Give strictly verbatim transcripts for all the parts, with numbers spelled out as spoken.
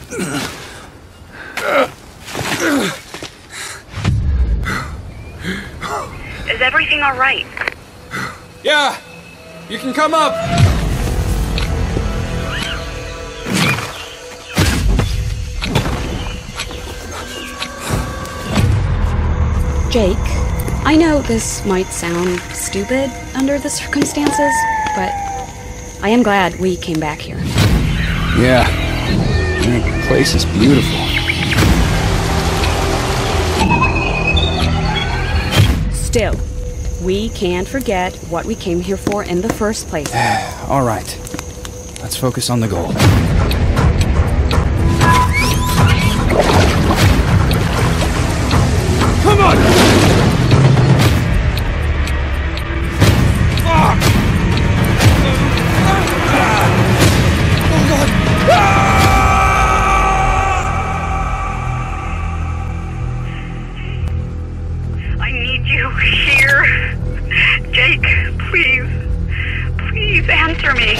Is everything all right? Yeah, you can come up. Jake, I know this might sound stupid under the circumstances, but I am glad we came back here. Yeah, the place is beautiful. Still, we can't forget what we came here for in the first place. All right, let's focus on the goal. Come on! I need you here. Jake, please. Please answer me.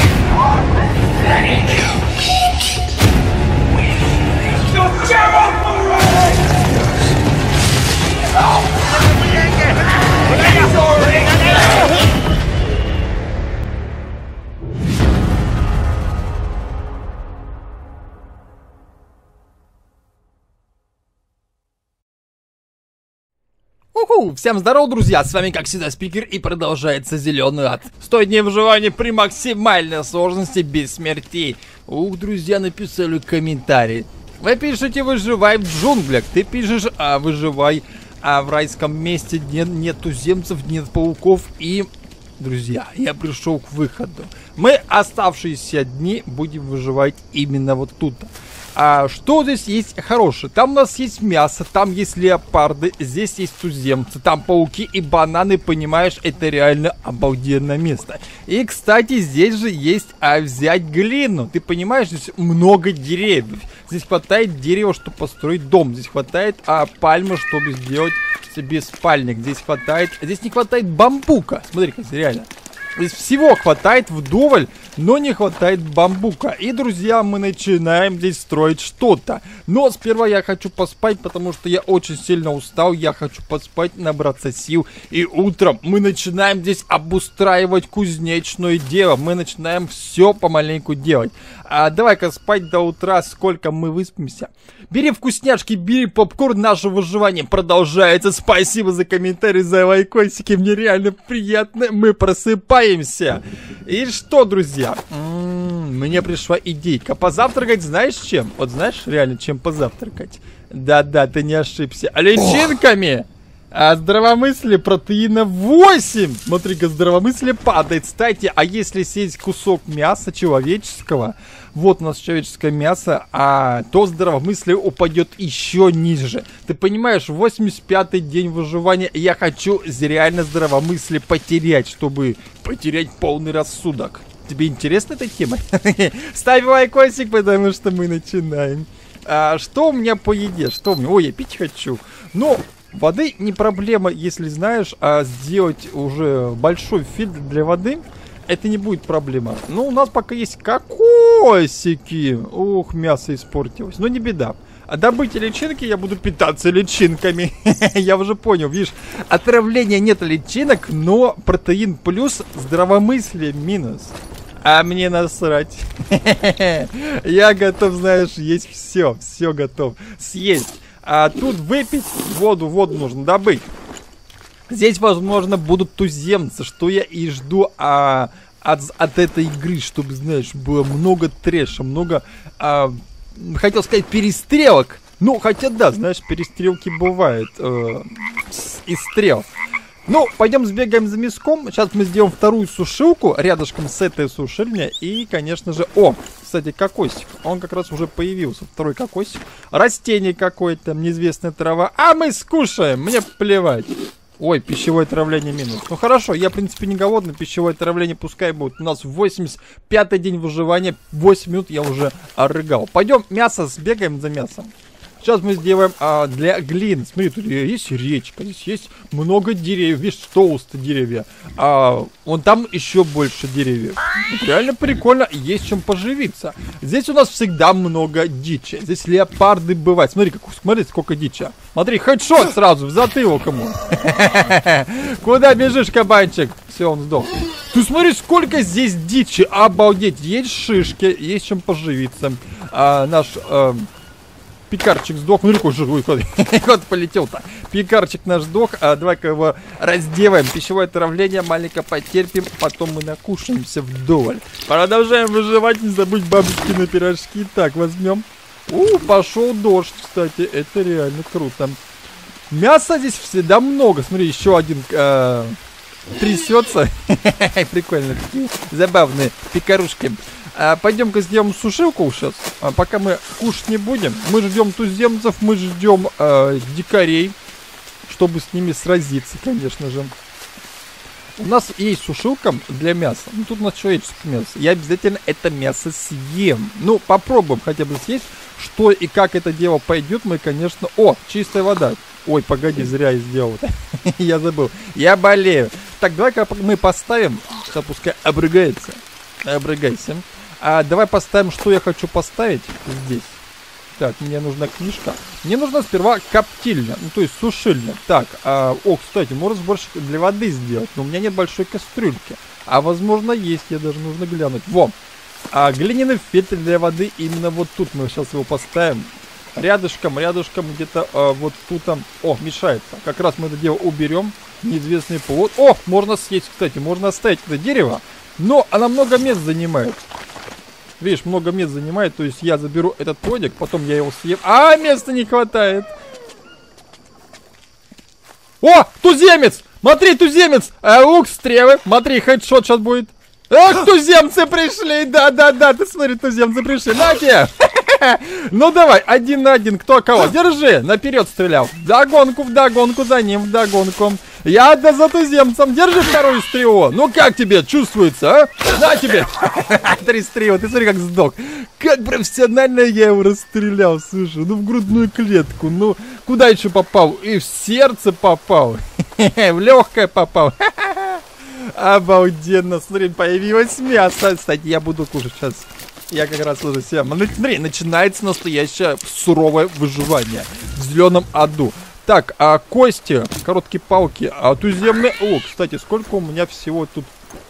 Уху! Всем здорово, друзья! С вами, как всегда, Спикер, и продолжается Зеленый ад. сто дней выживания при максимальной сложности без смертей. Ух, друзья, написали комментарий. Вы пишете «выживай в джунглях», ты пишешь «а выживай а в райском месте, нет, нет туземцев, нет пауков». И, друзья, я пришел к выходу. Мы оставшиеся дни будем выживать именно вот тут. А что здесь есть хорошее? Там у нас есть мясо, там есть леопарды, здесь есть туземцы, там пауки и бананы, понимаешь, это реально обалденное место. И, кстати, здесь же есть а, взять глину, ты понимаешь, здесь много деревьев. Здесь хватает дерева, чтобы построить дом, здесь хватает а, пальмы, чтобы сделать себе спальник, здесь хватает, здесь не хватает бамбука, смотри-ка, реально. Здесь всего хватает вдоволь, но не хватает бамбука. И, друзья, мы начинаем здесь строить что-то. Но сперва я хочу поспать, потому что я очень сильно устал. Я хочу поспать, набраться сил. И утром мы начинаем здесь обустраивать кузнечное дело. Мы начинаем все помаленьку делать. А давай-ка спать до утра, сколько мы выспимся. Бери вкусняшки, бери попкорн, наше выживание продолжается. Спасибо за комментарии, за лайкосики, мне реально приятно. Мы просыпаемся. И что, друзья? М-м, мне пришла идейка. Позавтракать знаешь чем? Вот знаешь реально чем позавтракать? Да-да, ты не ошибся. Личинками! А здравомыслие протеина восемь. Смотри-ка, здравомыслие падает. Кстати, а если съесть кусок мяса человеческого, вот у нас человеческое мясо, а то здравомыслие упадет еще ниже. Ты понимаешь, восемьдесят пятый день выживания, я хочу реально здравомыслие потерять, чтобы потерять полный рассудок. Тебе интересна эта тема? Ставь лайкосик, потому что мы начинаем. А, что у меня по еде? Что у меня? Ой, я пить хочу. Но воды не проблема, если знаешь, а сделать уже большой фильтр для воды, это не будет проблема. Но у нас пока есть кокосики. Ух, мясо испортилось. Но не беда. А добыть личинки я буду питаться личинками. Я уже понял, видишь, отравления нет личинок, но протеин плюс, здравомыслие минус. А мне насрать. Я готов, знаешь, есть все. Все готов съесть. А тут выпить воду, воду нужно добыть. Здесь, возможно, будут туземцы, что я и жду а, от, от этой игры, чтобы, знаешь, было много трэша, много, а, хотел сказать, перестрелок. Ну, хотя да, знаешь, перестрелки бывают э, и стрел. Ну, пойдем сбегаем за мяском. Сейчас мы сделаем вторую сушилку рядышком с этой сушильней. И, конечно же... О, кстати, кокосик. Он как раз уже появился. Второй кокосик. Растение какое-то, неизвестная трава. А мы скушаем, мне плевать. Ой, пищевое отравление минус. Ну хорошо, я в принципе не голодный. Пищевое отравление пускай будет. У нас восемьдесят пятый день выживания. восемь минут я уже орыгал. Пойдем мясо сбегаем за мясом. Сейчас мы сделаем а, для глины. Смотри, тут есть речка, здесь есть много деревьев, видишь, толстые деревья. А вон там еще больше деревьев. Вот реально прикольно, есть чем поживиться. Здесь у нас всегда много дичи. Здесь леопарды бывают. Смотри, как, смотри, сколько дичи. Смотри, хедшот сразу в затылок ему. Куда бежишь, кабанчик? Все, он сдох. Ты смотри, сколько здесь дичи. Обалдеть. Есть шишки, есть чем поживиться. А, наш... А, Пикарчик сдох. Ну, какой живой кот. Кот полетел-то. Пикарчик наш сдох. А, давай-ка его разделаем. Пищевое отравление. Маленько потерпим. Потом мы накушаемся вдоволь. Продолжаем выживать. Не забудь бабушкины пирожки. Так, возьмем. У, пошел дождь, кстати. Это реально круто. Мяса здесь всегда много. Смотри, еще один э, трясется. Прикольно. Такие забавные пикарушки. А, пойдем-ка сделаем сушилку сейчас. А, пока мы кушать не будем. Мы ждем туземцев, мы ждем а, дикарей, чтобы с ними сразиться, конечно же. У нас есть сушилка для мяса. Ну, тут у нас человеческое мясо. Я обязательно это мясо съем. Ну, попробуем хотя бы съесть. Что и как это дело пойдет, мы, конечно... О, чистая вода. Ой, погоди, зря я сделал. Я забыл. Я болею. Так, давай-ка мы поставим. Сейчас пускай обрыгается. Обрыгайся. А давай поставим, что я хочу поставить здесь. Так, мне нужна книжка. Мне нужна сперва коптильня, ну то есть сушильня. Так, а, о, кстати, можно сборщик для воды сделать, но у меня нет большой кастрюльки. А возможно есть, я даже нужно глянуть. Во, а, глиняный фильтр для воды, именно вот тут мы сейчас его поставим. Рядышком, рядышком где-то а, вот тут там. О, мешается. Как раз мы это дело уберем. Неизвестный повод. О, можно съесть, кстати, можно оставить это дерево. Но она много мест занимает. Видишь, много мест занимает. То есть я заберу этот плодик, потом я его съем. А, места не хватает. О, туземец! Смотри, туземец! А, лук, стрелы. Смотри, хедшот сейчас будет. Эх, туземцы пришли! Да-да-да, ты смотри, туземцы пришли. На тебе! Ну давай, один на один, кто кого? Держи, наперед стрелял. Вдогонку, вдогонку, за ним, вдогонку. Я да за туземцем. Держи вторую стрелу. Ну как тебе чувствуется, а? На тебе. Три стрелы, ты смотри, как сдох. Как профессионально я его расстрелял, слушай. Ну в грудную клетку, ну куда еще попал? И в сердце попал. В легкое попал. Обалденно, смотри, появилось мясо. Кстати, я буду кушать сейчас. Я как раз уже себя. Смотри, начинается настоящее суровое выживание в зеленом аду. Так, а кости, короткие палки, а туземный лук. Кстати, сколько у меня всего тут?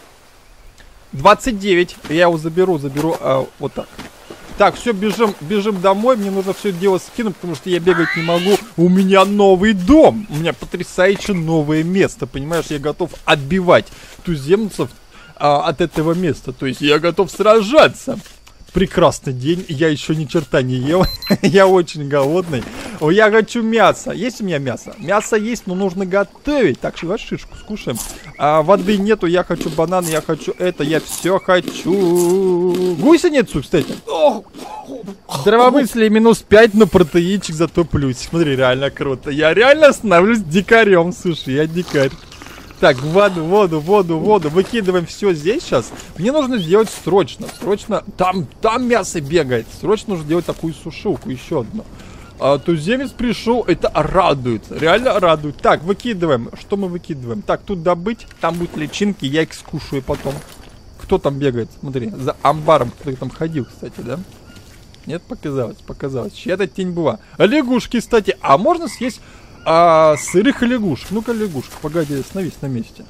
двадцать девять. Я его заберу, заберу а, вот так. Так, все, бежим, бежим домой. Мне нужно все дело скинуть, потому что я бегать не могу. У меня новый дом. У меня потрясающе новое место. Понимаешь, я готов отбивать туземцев а, от этого места. То есть я готов сражаться. Прекрасный день, я еще ни черта не ел. Я очень голодный. О, я хочу мясо. Есть у меня мясо? Мясо есть, но нужно готовить. Так, давай шишку скушаем. А, воды нету, я хочу банан, я хочу это, я все хочу. Гусеницу, кстати. Здравомыслие минус пять, но протеинчик зато плюсик. Смотри, реально круто. Я реально становлюсь дикарем, слушай, я дикарь. Так, воду, воду, воду, воду. Выкидываем все здесь сейчас. Мне нужно сделать срочно. Срочно. Там, там мясо бегает. Срочно нужно сделать такую сушилку. Еще одну. А, туземец пришел. Это радует. Реально радует. Так, выкидываем. Что мы выкидываем? Так, тут добыть. Там будут личинки. Я их скушаю потом. Кто там бегает? Смотри, за амбаром. Кто там ходил, кстати, да? Нет, показалось, показалось. Чья-то тень была. А лягушки, кстати. А можно съесть... А, сырых лягушек. Ну-ка, лягушка, погоди, остановись на месте.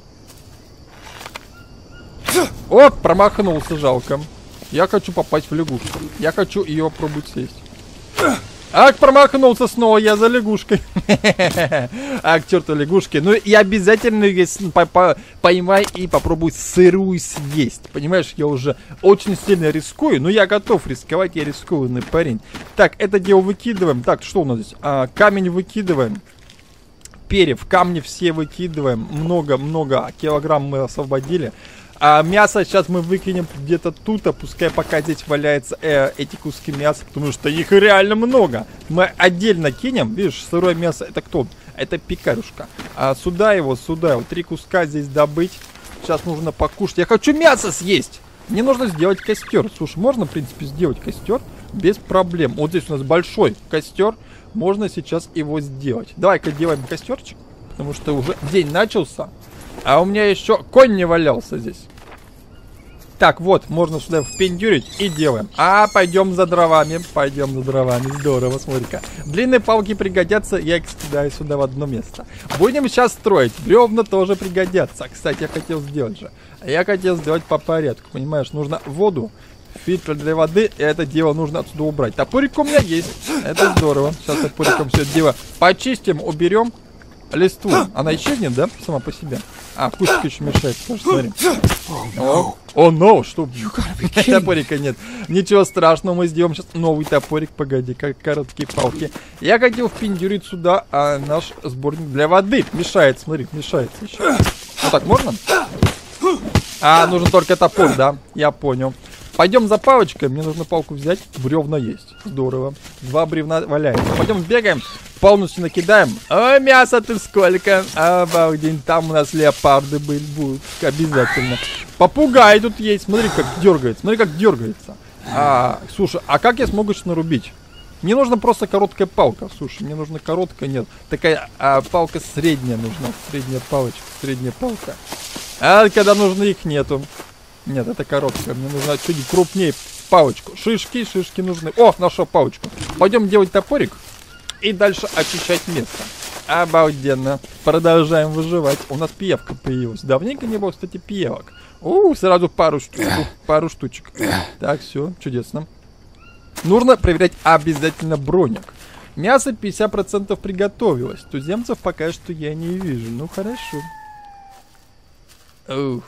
Оп, промахнулся, жалко. Я хочу попасть в лягушку. Я хочу ее пробовать съесть. Ах, промахнулся снова я за лягушкой. Ах, к черту лягушки. Ну, и обязательно ее поймай и попробуй сырую съесть. Понимаешь, я уже очень сильно рискую. Но я готов рисковать, я рискованный парень. Так, это дело выкидываем. Так, что у нас здесь? А, камень выкидываем. Перьев, камни все выкидываем. Много-много килограмм мы освободили. А мясо сейчас мы выкинем где-то тут, а пускай пока здесь валяются э, эти куски мяса, потому что их реально много. Мы отдельно кинем, видишь, сырое мясо, это кто? Это пикарюшка. А сюда его, сюда его, три куска здесь добыть. Сейчас нужно покушать. Я хочу мясо съесть. Мне нужно сделать костер. Слушай, можно, в принципе, сделать костер без проблем. Вот здесь у нас большой костер. можно сейчас его сделать. Давай-ка делаем костерчик, потому что уже день начался, а у меня еще конь не валялся здесь. Так, вот, можно сюда впендюрить и делаем. А, пойдем за дровами, пойдем за дровами, здорово, смотри-ка. Длинные палки пригодятся, я их скидаю сюда в одно место. Будем сейчас строить, бревна тоже пригодятся. Кстати, я хотел сделать же, я хотел сделать по порядку, понимаешь, нужно воду, фильтр для воды, и это дело нужно отсюда убрать. Топорик у меня есть, это здорово. Сейчас топориком все это дело почистим, уберем. Листву, она исчезнет, да, сама по себе? А, кустик еще мешает, тоже, смотри. О, о, no, что? Топорика нет. Ничего страшного, мы сделаем сейчас новый топорик, погоди, как короткие палки. Я хотел впендюрить сюда а, наш сборник для воды. Мешает, смотри, мешается еще. Вот так можно? А, нужен только топор, да, я понял. Пойдем за палочкой, мне нужно палку взять. Бревна есть, здорово. Два бревна валяются. Пойдем сбегаем, полностью накидаем. Ой, мясо ты сколько. Обалдень, там у нас леопарды быть будут. Обязательно. Попугай тут есть, смотри, как дергается. Смотри, как дергается. А, слушай, а как я смогу что нарубить? Мне нужна просто короткая палка. Слушай, мне нужна короткая, нет. Такая а, палка средняя нужна. Средняя палочка, средняя палка. А когда нужно, их нету. Нет, это короткая. Мне нужно чуть крупнее палочку. Шишки, шишки нужны. О, нашел палочку. Пойдем делать топорик и дальше очищать место. Обалденно. Продолжаем выживать. У нас пиявка появилась. Давненько не было, кстати, пиявок. У, сразу пару штучек. Пару штучек. Так, все, чудесно. Нужно проверять обязательно броник. Мясо пятьдесят процентов приготовилось. Туземцев пока что я не вижу. Ну, хорошо. Ух.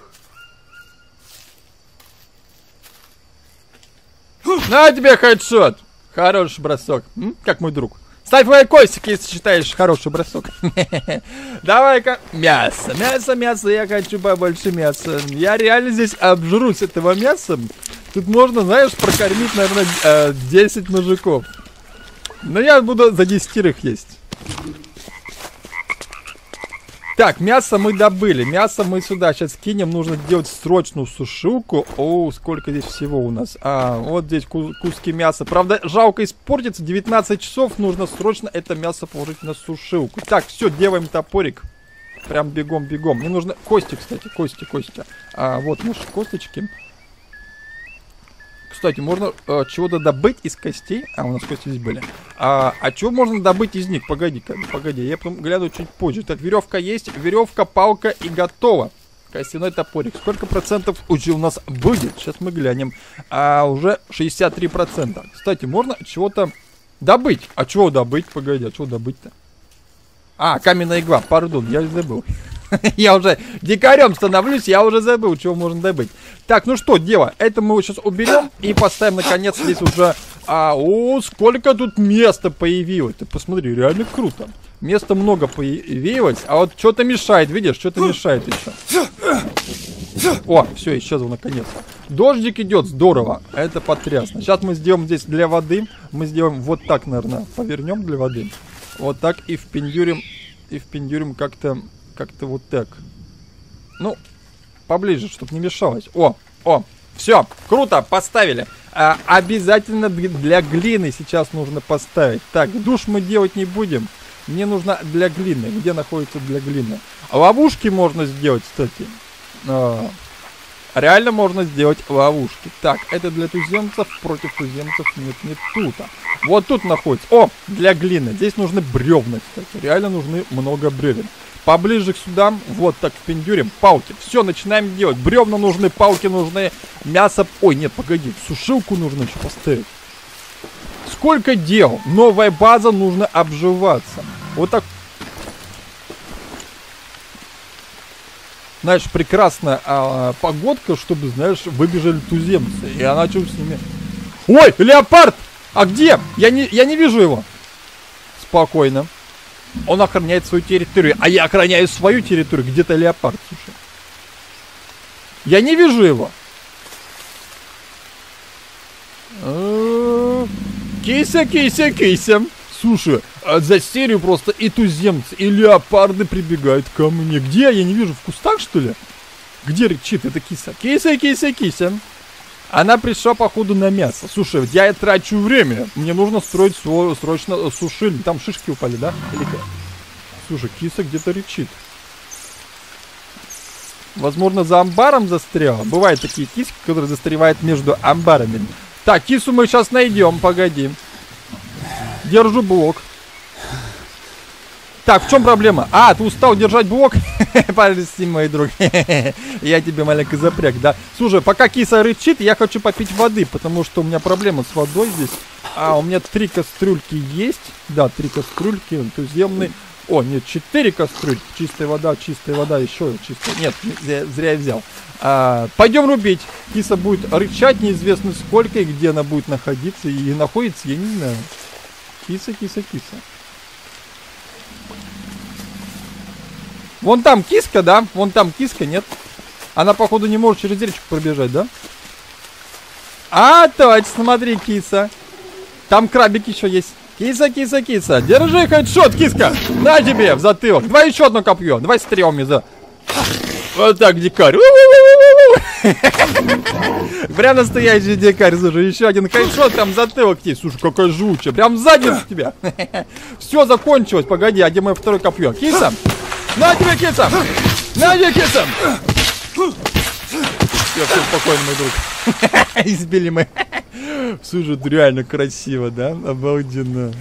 На тебе хедшот! Хороший бросок. М? Как мой друг. Ставь лайкосик, если считаешь хороший бросок. Давай-ка. Мясо, мясо, мясо. Я хочу побольше мяса. Я реально здесь обжрусь этого мяса. Тут можно, знаешь, прокормить, наверное, десять мужиков. Но я буду за десятерых есть. Так, мясо мы добыли. Мясо мы сюда сейчас кинем. Нужно сделать срочную сушилку. О, сколько здесь всего у нас. А, вот здесь ку куски мяса. Правда, жалко испортится. девятнадцать часов. Нужно срочно это мясо положить на сушилку. Так, все, делаем топорик. Прям бегом-бегом. Мне нужно кости, кстати. Кости, кости. А, вот наши косточки. Кстати, можно э, чего-то добыть из костей. А, у нас кости здесь были. А, а чего можно добыть из них? Погоди-ка, погоди, я потом гляну чуть позже. Так, веревка есть, веревка, палка и готово. Костяной топорик. Сколько процентов уже у нас будет? Сейчас мы глянем. А, уже шестьдесят три процента. Кстати, можно чего-то добыть. А чего добыть? Погоди, а чего добыть-то? А, каменная игла, пардон, я забыл. Я уже дикарем становлюсь, я уже забыл, чего можно добыть. Так, ну что, дело, это мы сейчас уберем и поставим, наконец, здесь уже... А, о, сколько тут места появилось. Ты посмотри, реально круто. Места много появилось, а вот что-то мешает, видишь, что-то мешает еще. О, все, исчезло наконец. Дождик идет, здорово, это потрясно. Сейчас мы сделаем здесь для воды. Мы сделаем вот так, наверное, повернем для воды. Вот так и впендюрим, и впендюрим как-то... Как-то вот так. Ну, поближе, чтобы не мешалось. О, о, все, круто, поставили. А, обязательно для глины сейчас нужно поставить. Так, душ мы делать не будем. Мне нужно для глины. Где находится для глины? Ловушки можно сделать, кстати. А, реально можно сделать ловушки. Так, это для туземцев. Против туземцев нет, не тут. Вот тут находится. О, для глины. Здесь нужны бревна, кстати. Реально нужны много бревен. Поближе к сюда, вот так впендюрим, палки. Все, начинаем делать. Бревна нужны, палки нужны, мясо... Ой, нет, погоди, сушилку нужно еще поставить. Сколько дел? Новая база, нужно обживаться. Вот так. Знаешь, прекрасная а, погодка, чтобы, знаешь, выбежали туземцы. И я начал с ними... Ой, леопард! А где? Я не, я не вижу его. Спокойно. Он охраняет свою территорию, а я охраняю свою территорию. Где-то леопард, слушай. Я не вижу его. Кися, кися, кися. Слушай, за серию просто и туземцы, и леопарды прибегают ко мне. Где? Я не вижу. В кустах, что ли? Где рычит эта киса? Кися, кися, кися. Она пришла, походу, на мясо. Слушай, вот я трачу время. Мне нужно строить свой, срочно сушильник. Там шишки упали, да? Или как? Слушай, киса где-то рычит. Возможно, за амбаром застряла. Бывают такие киски, которые застревают между амбарами. Так, кису мы сейчас найдем, погоди. Держу блок. Так, в чем проблема? А, ты устал держать блок? Прости, мой друг. Я тебе маленько запряг, да? Слушай, пока киса рычит, я хочу попить воды, потому что у меня проблема с водой здесь. А, у меня три кастрюльки есть. Да, три кастрюльки. Туземные. О, нет, четыре кастрюльки. Чистая вода, чистая вода, еще чистая. Нет, зря, зря я взял. А, пойдем рубить. Киса будет рычать, неизвестно сколько и где она будет находиться. И находится, я не знаю. Киса, киса, киса. Вон там киска, да? Вон там киска, нет? Она, походу, не может через речку пробежать, да? А, точно, смотри, киса. Там крабик еще есть. Киса, киса, киса. Держи хедшот, киска. На тебе в затылок. Давай еще одно копье. Давай стрелами за. Вот так, дикарь. Прям настоящий дикарь. Слушай, еще один хедшот, там затылок есть. Слушай, какая жучая. Прям сзади с тебя. Все закончилось. Погоди, а где мое второе копье? Киса. На тебе, киса. На тебе, киса. Все, все спокойно, мой друг. Избили мы. Слушай, это реально красиво, да? Обалденно.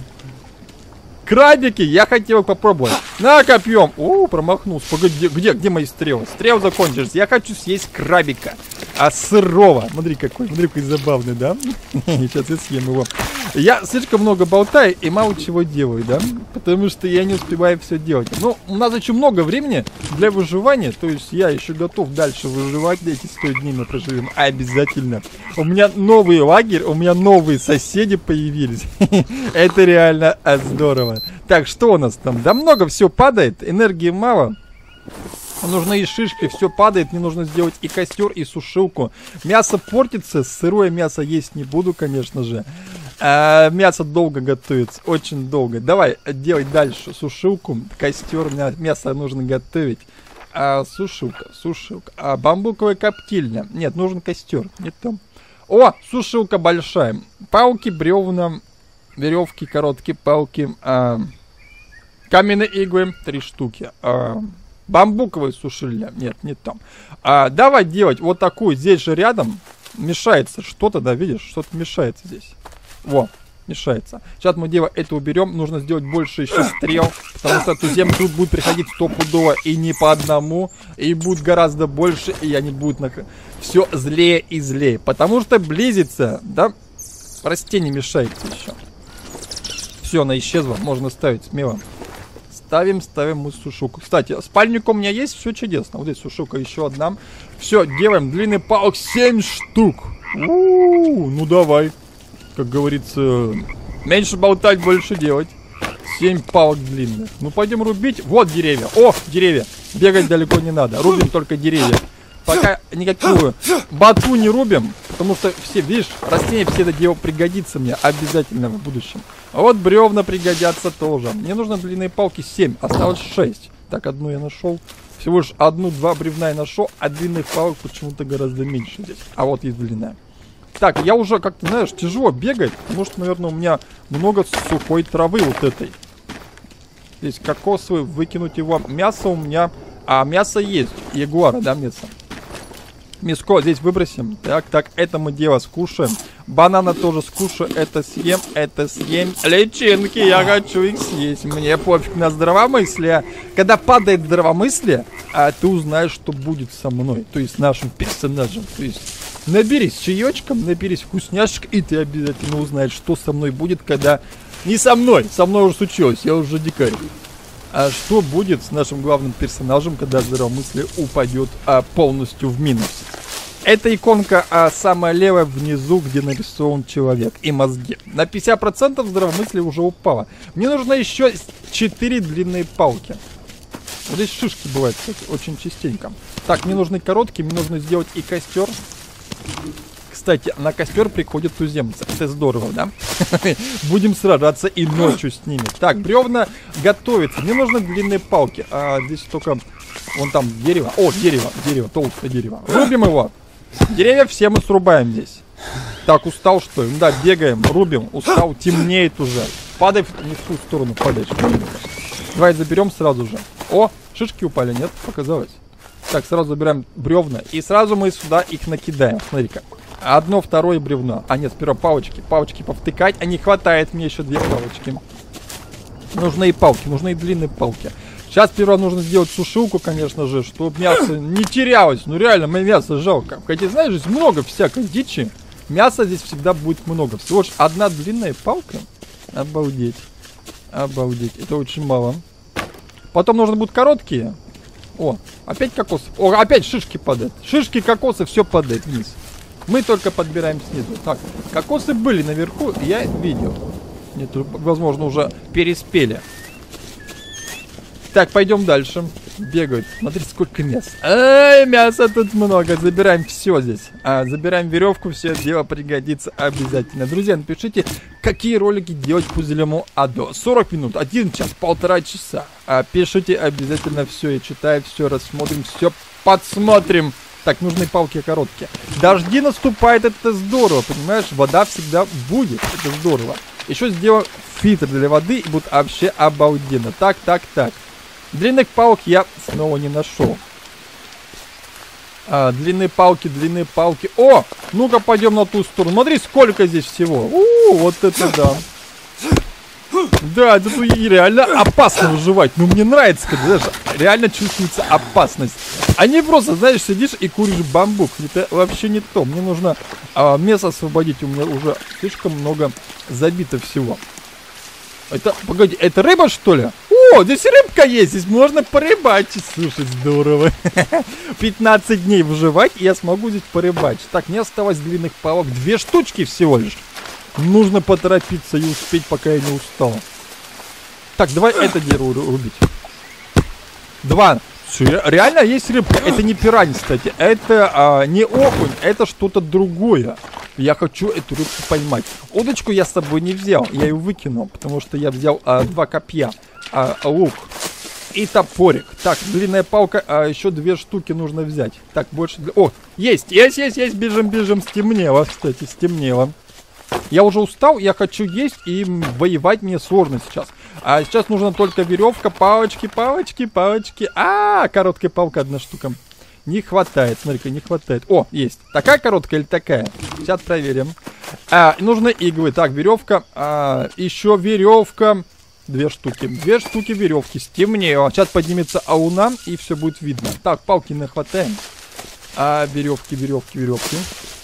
Крабики, я хотел их попробовать. На, копьем. О, промахнулся. Погоди, где, где мои стрелы? Стрел закончились. Я хочу съесть крабика. А сырого. Смотри, какой, смотри, какой забавный, да? Сейчас я съем его. Я слишком много болтаю и мало чего делаю, да? Потому что я не успеваю все делать. Но у нас очень много времени для выживания. То есть я еще готов дальше выживать. Эти сто дней мы проживем обязательно. У меня новый лагерь, у меня новые соседи появились. Это реально здорово. Так, что у нас там? Да много все падает, энергии мало. Нужны и шишки, все падает. Мне нужно сделать и костер, и сушилку. Мясо портится, сырое мясо есть не буду, конечно же. А, мясо долго готовится, очень долго. Давай делать дальше сушилку, костер, мясо нужно готовить. А, сушилка, сушилка. А, бамбуковая коптильня. Нет, нужен костер. Нет там. О, сушилка большая. Палки, бревна, веревки, короткие палки. А, каменные иглы, три штуки. А, бамбуковая сушильня. Нет, не там. А, давай делать вот такую. Здесь же рядом мешается что-то, да, видишь? Что-то мешается здесь. Во, мешается. Сейчас мы дело это уберем. Нужно сделать больше еще стрел. Потому что туземцы тут будут приходить стопудово и не по одному. И будет гораздо больше. И они будут на... все злее и злее. Потому что близится, да? Растение мешается еще. Все, она исчезла. Можно ставить смело. Ставим, ставим мы сушилку. Кстати, спальник у меня есть, все чудесно. Вот здесь сушилка еще одна. Все, делаем длинный палок семь штук. У-у-у, ну давай. Как говорится, меньше болтать, больше делать. семь палок длинных. Ну пойдем рубить. Вот деревья. О, деревья. Бегать далеко не надо. Рубим только деревья. Пока никакую ботву не рубим. Потому что все, видишь, растения, все это дело пригодится мне обязательно в будущем. А вот бревна пригодятся тоже. Мне нужно длинные палки семь. Осталось шесть. Так, одну я нашел. Всего лишь одну-два бревна я нашел. А длинных палок почему-то гораздо меньше здесь. А вот есть длинная. Так, я уже как-то, знаешь, тяжело бегать. Потому что, наверное, у меня много сухой травы вот этой. Здесь кокосовый, выкинуть его. Мясо у меня... А, мясо есть. Ягуара, да, мясо? Мяско здесь выбросим. Так, так, это мы дело скушаем. Банана тоже скушаю. Это съем, это съем. Личинки, я хочу их съесть. Мне пофиг на здравомыслие. Когда падает здравомыслие, а ты узнаешь, что будет со мной. То есть с нашим персонажем. То есть наберись чаечком, наберись вкусняшек, и ты обязательно узнаешь, что со мной будет, когда... Не со мной, со мной уже случилось, я уже дикарь. А что будет с нашим главным персонажем, когда здравомыслие упадет а, полностью в минус? Это иконка а, самая левая внизу, где нарисован человек и мозги. На пятьдесят процентов здравомыслие уже упало. Мне нужно еще четыре длинные палки. Вот здесь шишки бывают, кстати, очень частенько. Так, мне нужны короткие, мне нужно сделать и костер. Кстати, на костер приходят туземцы. Это здорово, да? Будем сражаться и ночью с ними. Так, бревна готовятся. Мне нужны длинные палки. А здесь только... Вон там дерево. О, дерево, дерево, толстое дерево. Рубим его. Деревья все мы срубаем здесь. Так, устал что ли? Да, бегаем, рубим, устал, темнеет уже. Падай в, не в ту сторону, падай. Давай заберем сразу же. О, шишки упали, нет? Показалось. Так, сразу забираем бревна. И сразу мы сюда их накидаем. Смотри-ка. Одно, второе бревно. А нет, сперва палочки. Палочки повтыкать. А не хватает мне еще две палочки. Нужны и палки, нужны и длинные палки. Сейчас сперва нужно сделать сушилку, конечно же, чтобы мясо не терялось. Ну реально, мне мясо жалко. Хотя, знаешь, здесь много всякой дичи. Мяса здесь всегда будет много. Всего лишь одна длинная палка. Обалдеть. Обалдеть. Это очень мало. Потом нужно будут короткие. О, опять кокосы. О, опять шишки падают. Шишки, кокосы, все падает вниз. Мы только подбираем снизу. Так, кокосы были наверху, я видел. Нет, возможно, уже переспели. Так, пойдем дальше. Бегают. Смотри, сколько мяса. Эй, мяса тут много. Забираем все здесь. А, забираем веревку, все это дело пригодится обязательно. Друзья, напишите, какие ролики делать по зеленому аду. сорок минут, один час, полтора часа. А, пишите обязательно все. Я читаю все, рассмотрим, все подсмотрим. Так, нужны палки короткие. Дожди наступают, это здорово, понимаешь? Вода всегда будет, это здорово. Еще сделаю фильтр для воды и будет вообще обалденно. Так, так, так. Длинных палок я снова не нашел. А, длинные палки, длинные палки. О, ну-ка пойдем на ту сторону. Смотри, сколько здесь всего. У, вот это да. Да, это реально опасно выживать. Ну, мне нравится, когда даже реально чувствуется опасность. А не просто, знаешь, сидишь и куришь бамбук. Это вообще не то. Мне нужно а, место освободить. У меня уже слишком много забито всего. Это, погоди, это рыба, что ли? О, здесь рыбка есть, здесь можно порыбачить. Слушай, здорово. пятнадцать дней выживать, и я смогу здесь порыбачить. Так, мне осталось длинных палок. Две штучки всего лишь. Нужно поторопиться и успеть, пока я не устал. Так, давай это дерево рубить. Два. Реально есть рыбка. Это не пиранья, кстати. Это а, не окунь, это что-то другое. Я хочу эту рыбку поймать. Удочку я с собой не взял. Я ее выкинул, потому что я взял а, два копья. А, лук. И топорик. Так, длинная палка. А еще две штуки нужно взять. Так, больше... О, есть, есть, есть, есть. Бежим, бежим. Стемнело, кстати, стемнело. Я уже устал, я хочу есть, и воевать мне сложно сейчас. А сейчас нужна только веревка, палочки, палочки, палочки. А, -а, -а короткая палка, одна штука. Не хватает, смотри-ка, не хватает. О, есть. Такая короткая или такая? Сейчас проверим. А, нужны иглы. Так, веревка. А, еще веревка. Две штуки. Две штуки веревки. Стемнело. Сейчас поднимется ауна, и все будет видно. Так, палки не хватаем. А, веревки, веревки, веревки.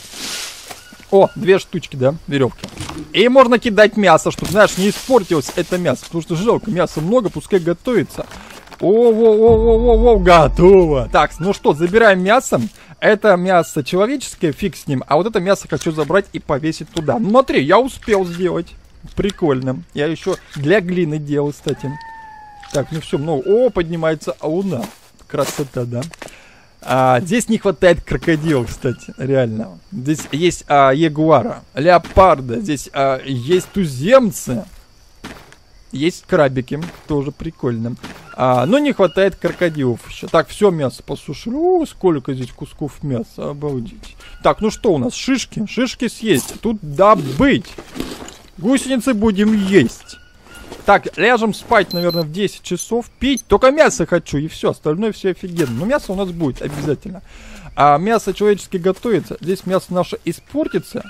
О, две штучки, да, веревки. И можно кидать мясо, чтобы, знаешь, не испортилось это мясо. Потому что жалко, мяса много, пускай готовится. О-о-о-о-о-о, готово. Так, ну что, забираем мясо. Это мясо человеческое, фиг с ним. А вот это мясо хочу забрать и повесить туда. Ну, смотри, я успел сделать. Прикольно. Я еще для глины делал, кстати. Так, ну все, ну, о, поднимается ауна. Красота, да. А, здесь не хватает крокодила, кстати, реально. Здесь есть а, ягуара, леопарда, здесь а, есть туземцы, есть крабики, тоже прикольно. А, но не хватает крокодилов еще. Так, все мясо посушили. О, сколько здесь кусков мяса, обалдеть. Так, ну что у нас, шишки? Шишки съесть, тут добыть. Гусеницы будем есть. Так, ляжем спать, наверное, в десять часов. Пить, только мясо хочу, и все, остальное все офигенно. Но мясо у нас будет обязательно. А мясо человеческое готовится. Здесь мясо наше испортится.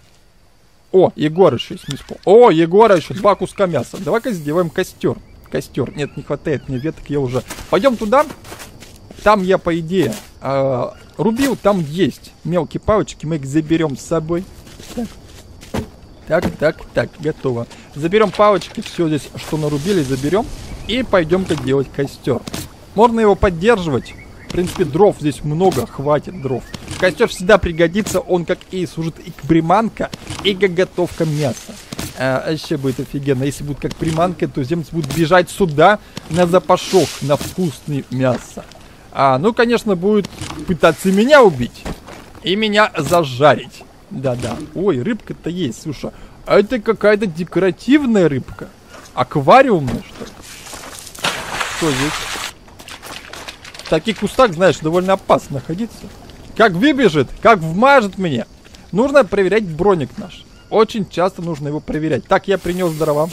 О, Егор еще есть мясо. О, Егора еще два куска мяса. Давай-ка сделаем костер. Костер. Нет, не хватает мне веток, я уже... Пойдем туда. Там я, по идее, э, рубил, там есть мелкие палочки. Мы их заберем с собой. Так. Так, так, так, готово. Заберем палочки, все здесь, что нарубили, заберем. И пойдем-ка делать костер. Можно его поддерживать. В принципе, дров здесь много, хватит дров. Костер всегда пригодится, он как и служит и как приманка, и как готовка мяса. А, вообще будет офигенно. Если будет как приманка, то земцы будут бежать сюда на запашок, на вкусное мясо. А, ну, конечно, будет пытаться меня убить и меня зажарить. Да-да. Ой, рыбка-то есть, слушай. А это какая-то декоративная рыбка. Аквариумная, что ли? Что здесь? В таких кустах, знаешь, довольно опасно находиться. Как выбежит, как вмажет мне. Нужно проверять броник наш. Очень часто нужно его проверять. Так, я принес дрова.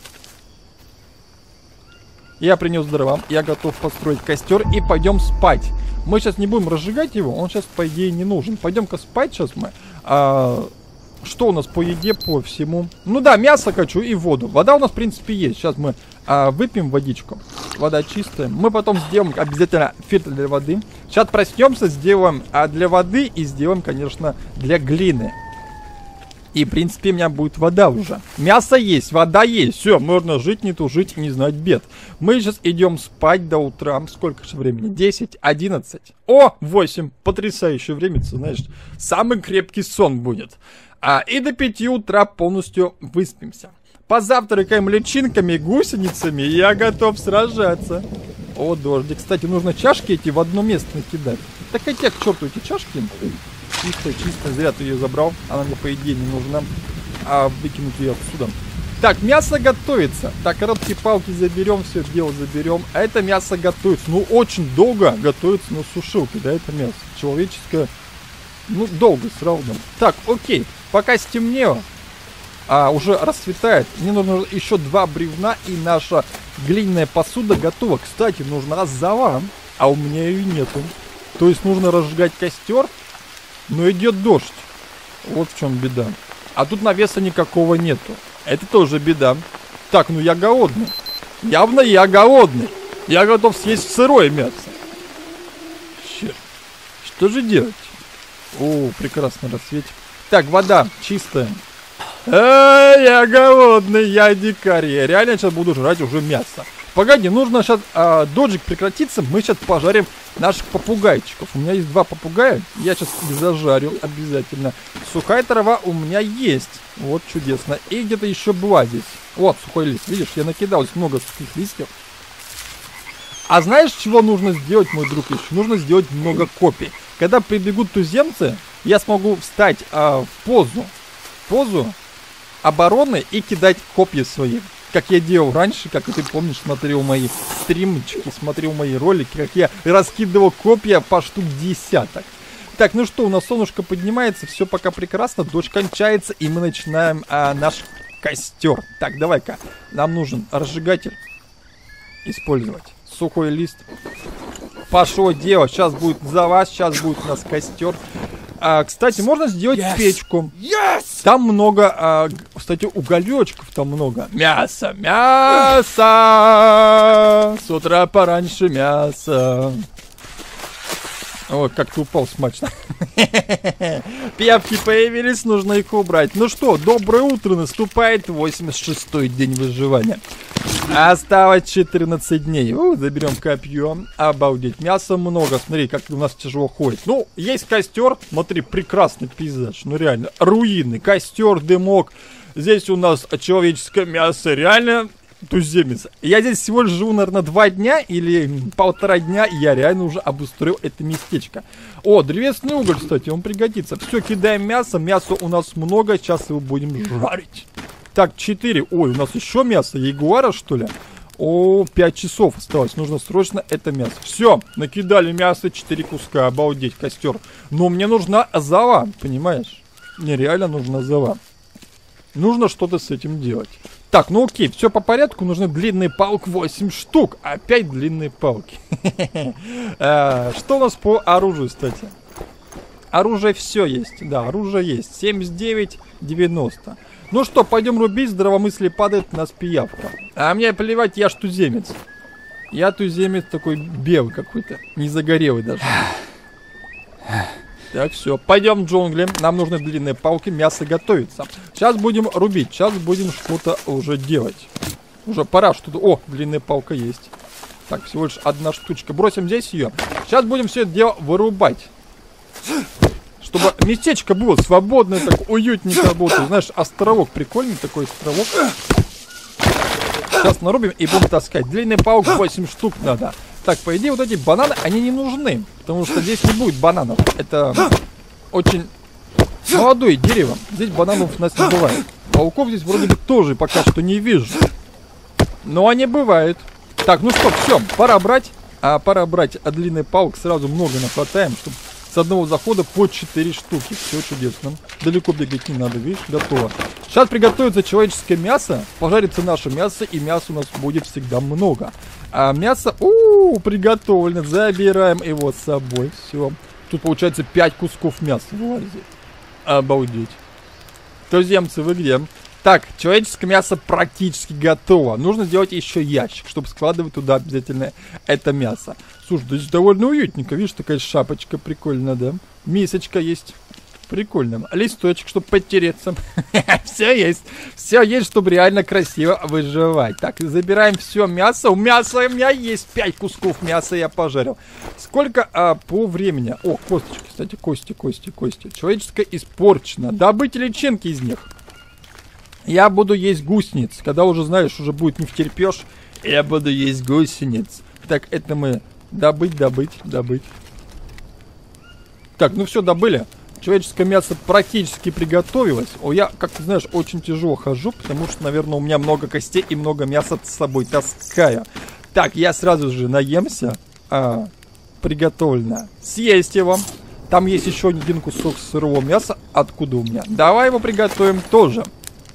Я принес дрова. Я готов построить костер и пойдем спать. Мы сейчас не будем разжигать его. Он сейчас, по идее, не нужен. Пойдем-ка спать сейчас мы. А, что у нас по еде, по всему? Ну да, мясо хочу и воду. Вода у нас, в принципе, есть. Сейчас мы а, выпьем водичку. Вода чистая. Мы потом сделаем обязательно фильтр для воды. Сейчас проснемся, сделаем а, для воды и сделаем, конечно, для глины. И, в принципе, у меня будет вода уже. Мясо есть, вода есть. Все, можно жить, не тужить и не знать бед. Мы сейчас идем спать до утра. Сколько же времени? десять, одиннадцать. О, восемь. Потрясающее время, ты знаешь. Самый крепкий сон будет. А, и до пяти утра полностью выспимся. Позавтракаем личинками, гусеницами. И я готов сражаться. О, дождик. Кстати, нужно чашки эти в одно место накидать. Так хотя к черту эти чашки. Чисто, чисто, зря ты ее забрал. Она мне, по идее, не нужна. А выкинуть ее отсюда. Так, мясо готовится. Так, короткие палки заберем, все дело заберем. А это мясо готовится. Ну, очень долго готовится на сушилке, да, это мясо. Человеческое, ну, долго, с равным. Так, окей. Пока стемнело, а уже расцветает. Мне нужно еще два бревна, и наша глиняная посуда готова. Кстати, нужна зола, а у меня ее нету. То есть нужно разжигать костер. Но идет дождь. Вот в чем беда. А тут навеса никакого нету. Это тоже беда. Так, ну я голодный. Явно я голодный. Я готов съесть сырое мясо. Черт. Что же делать? О, прекрасно рассвет. Так, вода чистая. Эй, я голодный, я дикарь. Я реально сейчас буду жрать уже мясо. Погоди, нужно сейчас а, дождик прекратится. Мы сейчас пожарим наших попугайчиков. У меня есть два попугая. Я сейчас их зажарю обязательно. Сухая трава у меня есть. Вот чудесно. И где-то еще была здесь. Вот сухой лист. Видишь, я накидал здесь много сухих листьев. А знаешь, чего нужно сделать, мой друг? Еще нужно сделать много копий. Когда прибегут туземцы, я смогу встать а, в позу. В позу обороны и кидать копья свои. Как я делал раньше, как ты помнишь, смотрел мои стримчики, смотрел мои ролики, как я раскидывал копья по штук десяток. Так, ну что, у нас солнышко поднимается, все пока прекрасно, дождь кончается, и мы начинаем а, наш костер. Так, давай-ка, нам нужен разжигатель использовать. Сухой лист. Пошло дело, сейчас будет за вас, сейчас будет у нас костер. А, кстати, можно сделать yes. печку. Yes! Там много, а, кстати, уголечков там много. Мясо, мясо! С утра пораньше мясо. Ой, как ты упал смачно. Пиявки появились, нужно их убрать. Ну что, доброе утро, наступает восемьдесят шестой день выживания. Осталось четырнадцать дней. О, заберем копье. Обалдеть, мяса много. Смотри, как у нас тяжело ходит. Ну, есть костер. Смотри, прекрасный пейзаж. Ну, реально, руины, костер, дымок. Здесь у нас человеческое мясо. Реально туземец. Я здесь всего лишь живу, наверное, два дня или полтора дня. И я реально уже обустроил это местечко. О, древесный уголь, кстати, он пригодится. Все, кидаем мясо. Мяса у нас много. Сейчас его будем жарить. Так, четыре. Ой, у нас еще мясо. Ягуара, что ли? О, пять часов осталось. Нужно срочно это мясо. Все, накидали мясо, четыре куска. Обалдеть, костер. Но мне нужна зола, понимаешь? Мне реально нужна зола. Нужно что-то с этим делать. Так, ну окей, все по порядку. Нужны длинные палки, восемь штук. Опять длинные палки. Что у нас по оружию, кстати? Оружие все есть. Да, оружие есть. семьдесят девять, девяносто. Ну что, пойдем рубить, здравомыслие падает, у нас пиявка. А мне плевать, я ж туземец. Я туземец такой белый какой-то, не загорелый даже. Так, все, пойдем в джунгли, нам нужны длинные палки, мясо готовится. Сейчас будем рубить, сейчас будем что-то уже делать. Уже пора что-то... О, длинная палка есть. Так, всего лишь одна штучка, бросим здесь ее. Сейчас будем все это дело вырубать. Чтобы местечко было свободное, так уютненько работает. Знаешь, островок прикольный такой островок. Сейчас нарубим и будем таскать. Длинный паук восемь штук надо. Так, по идее, вот эти бананы, они не нужны. Потому что здесь не будет бананов. Это очень молодое дерево. Здесь бананов у нас не бывает. Пауков здесь вроде бы тоже пока что не вижу. Но они бывают. Так, ну что, все, пора брать. А пора брать а длинный паук. Сразу много нахватаем, чтобы С одного захода по четыре штуки. Все чудесно. Далеко бегать не надо, видишь, готово. Сейчас приготовится человеческое мясо, пожарится наше мясо, и мяса у нас будет всегда много. А мясо, у-у-у, приготовлено, забираем его с собой, все. Тут получается пять кусков мяса вылазит. Обалдеть. Туземцы, вы где? Так, человеческое мясо практически готово. Нужно сделать еще ящик, чтобы складывать туда обязательно это мясо. Слушай, здесь довольно уютненько. Видишь, такая шапочка прикольная, да? Мисочка есть. Прикольно. Листочек, чтобы подтереться. Все есть. Все есть, чтобы реально красиво выживать. Так, забираем все мясо. У мяса у меня есть пять кусков мяса, я пожарил. Сколько а, по времени? О, косточки, кстати, кости, кости, кости. Человеческое испорчено. Добыть личинки из них. Я буду есть гусениц. Когда уже, знаешь, уже будет не втерпешь, я буду есть гусениц. Так, это мы добыть, добыть, добыть. Так, ну все, добыли. Человеческое мясо практически приготовилось. О, я, как ты знаешь, очень тяжело хожу, потому что, наверное, у меня много костей и много мяса с собой таскаю. Так, я сразу же наемся. А, приготовлено. Съесть его. Там есть еще один кусок сырого мяса. Откуда у меня? Давай его приготовим тоже.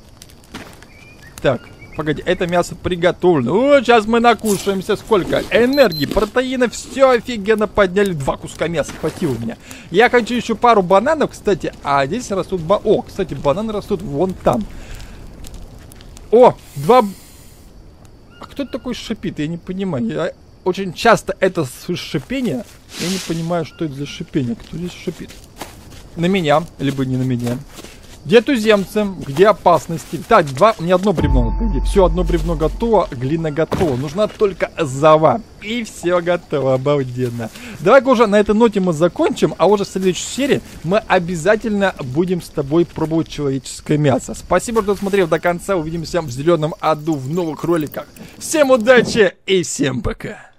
Так, погоди, это мясо приготовлено. О, сейчас мы накушаемся. Сколько энергии, протеина, все офигенно подняли. Два куска мяса хватило мне. Я хочу еще пару бананов, кстати. А здесь растут... Ба... О, кстати, бананы растут вон там. О, два... А кто это такой шипит? Я не понимаю. Я очень часто это шипение. Я не понимаю, что это за шипение. Кто здесь шипит? На меня, либо не на меня. Где туземцы? Где опасности? Так, два, не одно бревно, пойди. Все, одно бревно готово, глина готова. Нужна только зова. И все готово, обалденно. Давай-ка уже на этой ноте мы закончим, а уже в следующей серии мы обязательно будем с тобой пробовать человеческое мясо. Спасибо, что смотрел до конца. Увидимся в зеленом аду в новых роликах. Всем удачи и всем пока.